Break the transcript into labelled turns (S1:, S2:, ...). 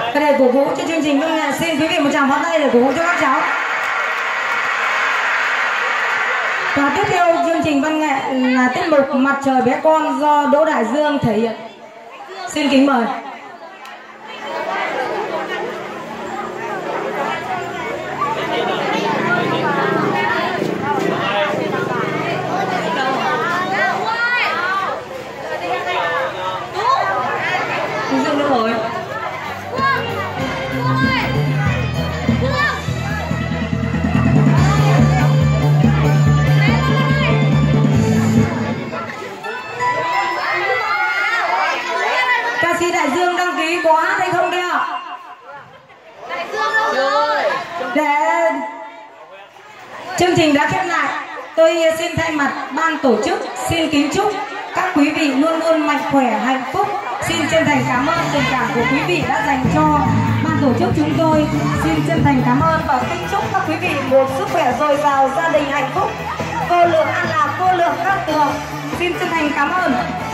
S1: Để cổ vũ cho chương trình văn nghệ, xin quý vị một tràng pháo tay để cổ vũ cho các cháu. Và tiếp theo chương trình văn nghệ là tiết mục Mặt trời bé con do Đỗ Đại Dương thể hiện. Xin kính mời. Đại Dương đăng ký có hát hay không kia? Để chương trình đã khép lại, tôi xin thay mặt ban tổ chức xin kính chúc các quý vị luôn luôn mạnh khỏe, hạnh phúc. Xin chân thành cảm ơn tình cảm của quý vị đã dành cho ban tổ chức chúng tôi. Xin chân thành cảm ơn và kính chúc các quý vị một sức khỏe dồi dào, gia đình hạnh phúc, vô lượng an lạc, vô lượng các tường. Xin chân thành cảm ơn.